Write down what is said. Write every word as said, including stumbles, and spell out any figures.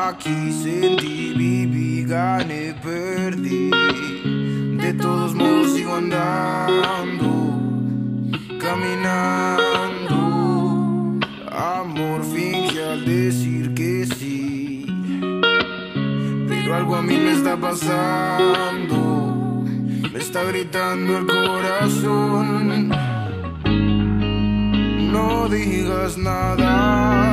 Aquí sentí, viví, gané, perdí. De todos modos sigo andando, caminando. Amor finge al decir que sí, pero algo a mí me está pasando. Me está gritando el corazón. No digas nada,